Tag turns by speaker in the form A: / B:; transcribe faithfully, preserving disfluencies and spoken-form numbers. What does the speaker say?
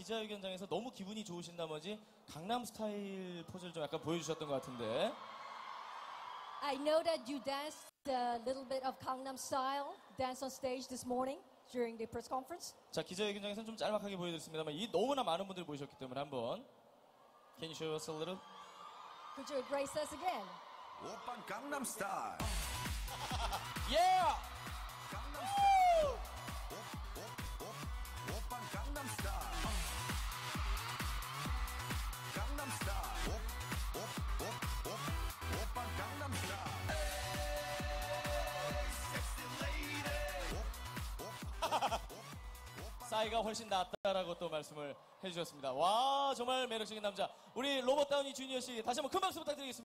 A: 기자회견장에서 너무 기분이 좋으신 나머지 강남 스타일 포즈를 좀 약간 보여주셨던 것 같은데.
B: I know that you danced a little bit of Gangnam Style dance on stage this morning during the press conference.
A: 자, 기자회견장에서는 좀 짤막하게 보여드렸습니다만 이 너무나 많은 분들이 보셨기 때문에 한번 Can you show us a little?
B: Could you embrace us again?
C: 오빤 강남 스타일.
A: Yeah!
C: 강남 스타일. 오, 오, 오, 오빤 강남 스타일. 강남 스타일. 오, 오, 오, 오, 오빤 강남 스타일. 에이, 섹시 레이디. 오, 오, 오.
A: 싸이가 훨씬 낫다라고 또 말씀을 해주셨습니다. 와, 정말 매력적인 남자. 우리 로버트 다우니 주니어 씨 다시 한번 큰 박수 부탁드리겠습니다.